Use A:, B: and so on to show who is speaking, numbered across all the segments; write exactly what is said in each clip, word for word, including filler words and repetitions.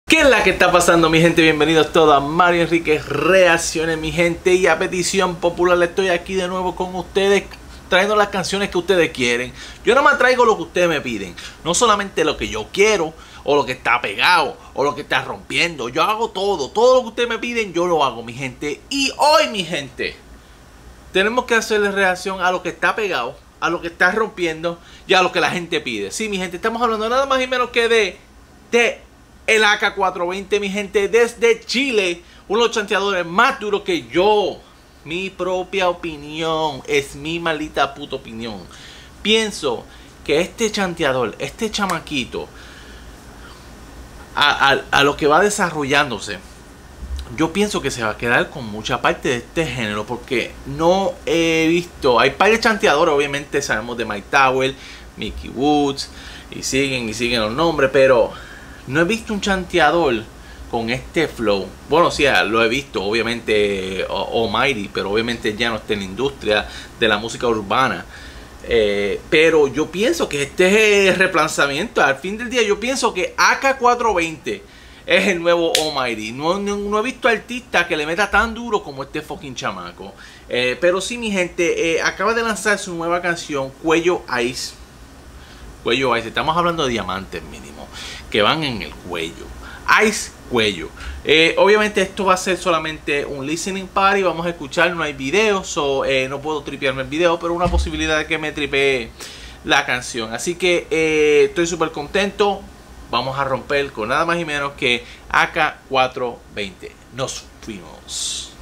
A: ¿Qué es la que está pasando, mi gente? Bienvenidos todos a Mario Enríquez Reacciones, mi gente. Y a petición popular estoy aquí de nuevo con ustedes, trayendo las canciones que ustedes quieren. Yo no me traigo lo que ustedes me piden, no solamente lo que yo quiero, o lo que está pegado, o lo que está rompiendo. Yo hago todo, todo lo que ustedes me piden, yo lo hago, mi gente. Y hoy, mi gente, tenemos que hacerle reacción a lo que está pegado, a lo que está rompiendo y a lo que la gente pide. Sí, mi gente, estamos hablando nada más y menos que de... de el A K cuatrocientos veinte, mi gente, desde Chile. Uno de los chanteadores más duros que yo. Mi propia opinión. Es mi maldita puta opinión. Pienso que este chanteador, este chamaquito, a, a, a lo que va desarrollándose, yo pienso que se va a quedar con mucha parte de este género. Porque no he visto... Hay par de chanteadores, obviamente sabemos de Mike Tower, Mickey Woods, y siguen y siguen los nombres, pero... no he visto un chanteador con este flow. Bueno, sí, lo he visto, obviamente, Almighty, pero obviamente ya no está en la industria de la música urbana. Eh, pero yo pienso que este es el relanzamiento. Al fin del día, yo pienso que A K cuatrocientos veinte es el nuevo Almighty. No, no, no he visto artista que le meta tan duro como este fucking chamaco. Eh, pero sí, mi gente, eh, acaba de lanzar su nueva canción, Cuello Ice. Cuello Ice, estamos hablando de diamantes mínimo, que van en el cuello. Ice Cuello. Eh, obviamente esto va a ser solamente un listening party. Vamos a escuchar, no hay video, so, eh, no puedo tripearme el video, pero una posibilidad de que me tripee la canción. Así que eh, estoy súper contento. Vamos a romper con nada más y menos que A K cuatrocientos veinte. Nos fuimos.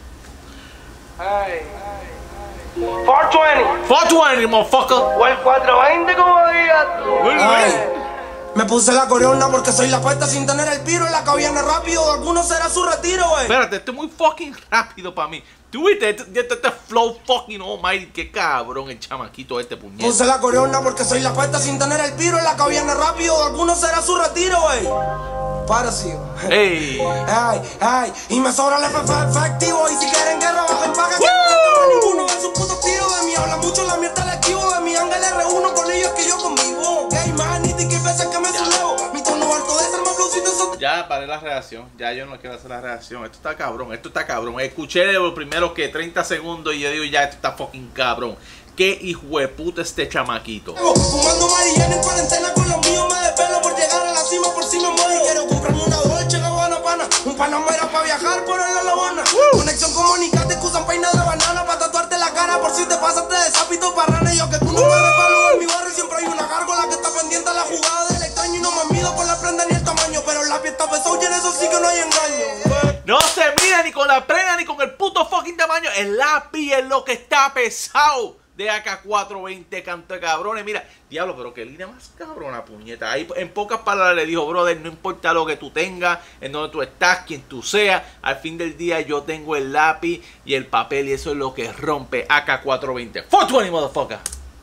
B: Ay, ay. cuatrocientos veinte
A: cuatrocientos veinte, motherfucker.
B: O el cuatrocientos veinte, como digas tú.
C: Ay, me puse la corona porque soy la puesta sin tener el piro. En la que viene rápido, alguno será su retiro, wey.
A: Espérate, esto es muy fucking rápido para mí. Tú viste, este, este, este flow fucking almighty. Qué cabrón el chamaquito este puñete.
C: Puse la corona porque soy la puesta sin tener el piro. En la que viene rápido, alguno será su retiro, wey. Para sí.
A: Ey.
C: Ay, ay, y me sobra el F F efectivo. Y si quieren guerra, bajen paga. Que ninguno de sus putos tiros de mí. Habla mucho la mierda del esquivo. De mi ángel R uno con ellos que yo conmigo. Ok, man, y de que veces que me sulevo. Mi tono alto de ser más flowcito.
A: Ya paré la reacción. Ya yo no quiero hacer la reacción. Esto está cabrón. Esto está cabrón. Escuché los primeros que treinta segundos y yo digo, ya, esto está fucking cabrón. Qué hijo de puta este chamaquito.
C: Fumando Mariana en cuarentena con los míos. Me despelo por llegar a la cima por si me muero. Quiero comprarme una Dolce Gabbana pana. Un Panamera para viajar por la Labona. Uh. Conexión comunicate que usan peina de banana. Para tatuarte la cara por si te pasaste de sapito parrana. Y yo que tú no uh. me repalo en mi barrio. Siempre hay una gárgola que está pendiente a la jugada del extraño. Y no me mido por la prenda ni el tamaño. Pero la fiesta pesó y en eso sí que no hay engaño.
A: No se mide ni con la prenda ni con el puto fucking tamaño. El lápiz es lo que está pesado de A K cuatrocientos veinte, canto de cabrones. Mira, diablo, pero qué línea más cabrona, puñeta. Ahí en pocas palabras le dijo, brother, no importa lo que tú tengas, en donde tú estás, quien tú seas, al fin del día yo tengo el lápiz y el papel y eso es lo que rompe A K cuatrocientos veinte. cuatrocientos veinte, motherfucker.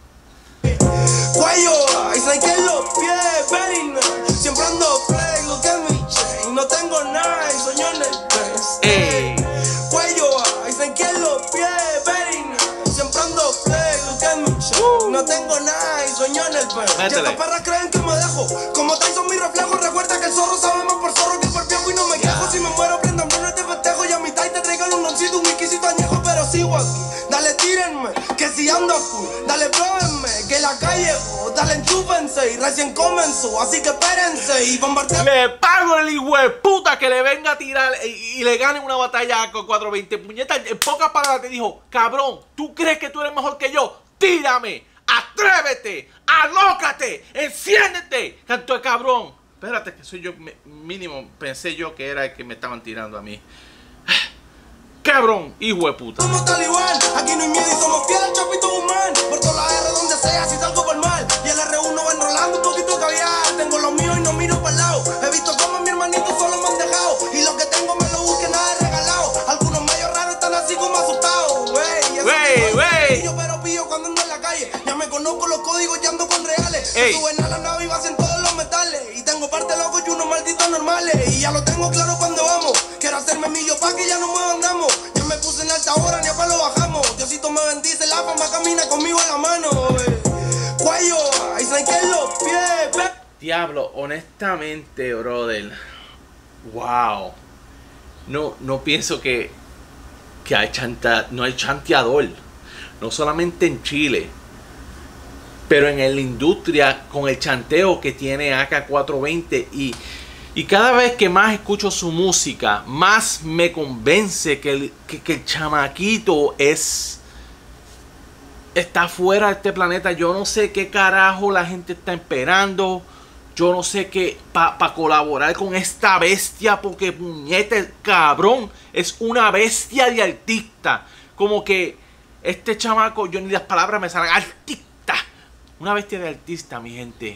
C: Cuello, ahí se que los pies, very nice. Siempre ando play, look at me chain. No tengo nada, y sueño en el best.
A: Ey.
C: Cuello, ahí se que los pies, very nice. Siempre ando play, look at me chain. No tengo nada, y sueño en el best. Ya estas perras creen que me dejo. Como Tyson mi reflejo, recuerda que el zorro sabe más por zorro que por viejo. Y no me quejo, si me muero prendan blues de festejo. Y a mi tai te traigan un roncito, un whiskycito añejo. Pero sigo aquí, dale tírenme, que si ando full. Dale pruébenme, que la calle, oh, dale enchúfense. Y recién comenzó, así que espérense y bombardeen.
A: Le pago el hijo de puta que le venga a tirar y, y le gane una batalla con cuatrocientos veinte. Puñeta, en pocas palabras te dijo, cabrón, ¿tú crees que tú eres mejor que yo? Tírame, atrévete, alócate, enciéndete, canto de cabrón. Espérate, que soy yo, mínimo, pensé yo que era el que me estaban tirando a mí. Cabrón, hijo de puta.
C: Somos talibán, aquí no hay miedo y somos fieles al Chapito Guzmán. Por toda la R donde sea, si salgo por mal. Y el R uno va enrolando un poquito de caviar. Tengo los míos y no miro para el lado. He visto cómo mi hermanito solo me han dejado. Y lo que tengo me lo busque, nada es regalado. Algunos medios raros están así como asustados. Wey, wey, wey. Yo pero pillo cuando ando en la calle. Ya me conozco los códigos y ando con reales.
A: Ey.
C: Suben a la nave y vacian todos los metales. Y tengo parte loco y unos malditos normales. Y ya lo tengo claro cuando vamos. Quiero hacerme millo pa' que ya no me andamos. Ya me puse en alta hora, ni a palo bajamos. Diosito me bendice, la fama camina conmigo a la mano. Cuello, ahí se que los pies.
A: Diablo, honestamente, brother. wow. No, no pienso que, que hay chanta, no hay chanteador. No solamente en Chile, pero en la industria con el chanteo que tiene A K cuatrocientos veinte. Y, y cada vez que más escucho su música, más me convence que el, que, que el chamaquito es... está fuera de este planeta. Yo no sé qué carajo la gente está esperando. Yo no sé qué para pa colaborar con esta bestia. Porque puñete, cabrón, es una bestia de artista. Como que este chamaco, yo ni las palabras me salen. Artista. Una bestia de artista, mi gente.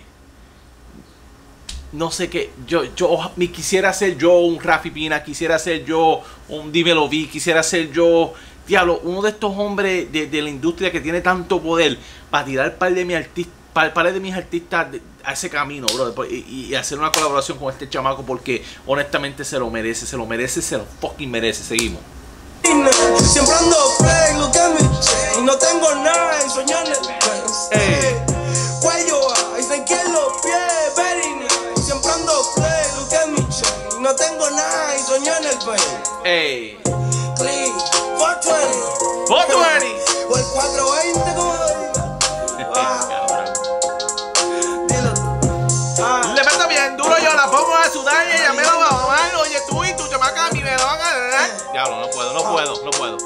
A: No sé qué. Yo, yo me quisiera ser yo un Rafi Pina. Quisiera ser yo un Dímelo Vi. Quisiera ser yo... Diablo, uno de estos hombres de, de la industria que tiene tanto poder para tirar par de mis artistas, par, par de mis artistas de, a ese camino, bro, y, y hacer una colaboración con este chamaco porque honestamente se lo merece, se lo merece, se lo fucking merece. Seguimos.
C: Siempre ando fake, look at me. Y no tengo nada en soñar en el
A: hey.
C: Cuello, ahí se quieren los pies, very nice. Siempre ando fake, look at me. Y no tengo nada en soñar en el país.
A: Ey.
C: Clean, cuatrocientos veinte.
A: cuatrocientos veinte.
C: O el cuatrocientos veinte como diga. Ah. Dilo. Ah.
A: Le meto bien duro, yo la pongo a sudar y ella me lo va a mamar. Oye, tú y tu chamaca mi me lo van a dar. Diablo, no puedo, no puedo, no puedo.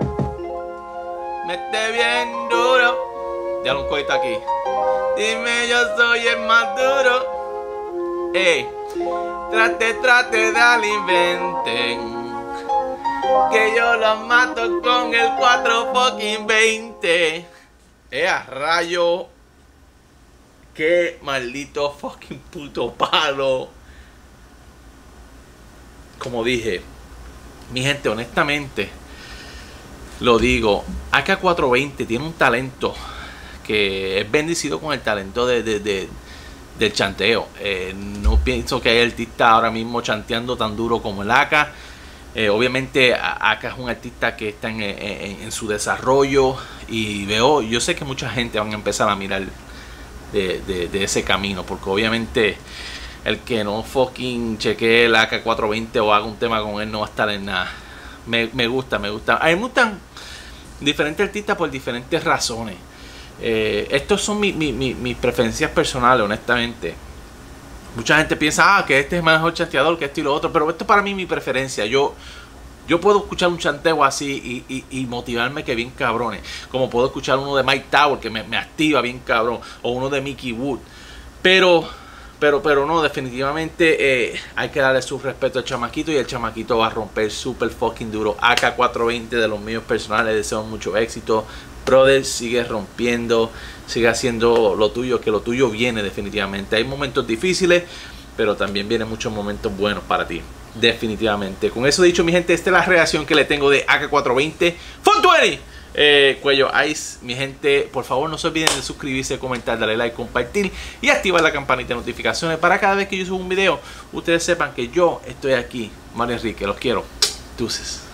A: Mete bien duro. Diablo, un coito aquí. Dime, yo soy el más duro. Ey, trate, trate, dale, inventen. Que yo los mato con el cuatro fucking veinte. Eh, a rayo. Qué maldito fucking puto palo. Como dije, mi gente, honestamente, lo digo, A K cuatrocientos veinte tiene un talento que es bendecido con el talento de, de, de, del chanteo. Eh, no pienso que hay artistas ahora mismo chanteando tan duro como el A K. Eh, obviamente A K es un artista que está en, en, en su desarrollo y veo, yo sé que mucha gente van a empezar a mirar de, de, de ese camino, porque obviamente el que no fucking chequee el A K cuatrocientos veinte o haga un tema con él no va a estar en nada. Me, me gusta, me gusta. A mí me gustan diferentes artistas por diferentes razones. Eh, estos son mi, mi, mi, mis preferencias personales, honestamente. Mucha gente piensa, ah, que este es el mejor chanteador, que esto y lo otro, pero esto para mí es mi preferencia. Yo, yo puedo escuchar un chanteo así y, y, y motivarme que bien cabrones. Como puedo escuchar uno de Mike Tower que me, me activa bien cabrón, o uno de Mickey Wood. Pero, pero, pero no, definitivamente eh, hay que darle su respeto al chamaquito y el chamaquito va a romper super fucking duro. A K cuatrocientos veinte de los míos personales, deseo mucho éxito. Brother, sigue rompiendo, sigue haciendo lo tuyo, que lo tuyo viene definitivamente. Hay momentos difíciles, pero también vienen muchos momentos buenos para ti, definitivamente. Con eso dicho, mi gente, esta es la reacción que le tengo de A K cuatrocientos veinte cuatrocientos veinte. Eh, Cuello Ice, mi gente, por favor no se olviden de suscribirse, comentar, darle like, compartir y activar la campanita de notificaciones para cada vez que yo subo un video, ustedes sepan que yo estoy aquí. Mario Enrique, los quiero. Deuces.